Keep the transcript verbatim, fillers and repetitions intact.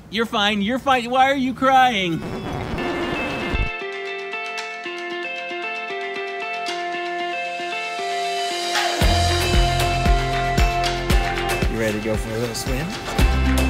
You're fine, you're fine. Why are you crying? You ready to go for a little swim?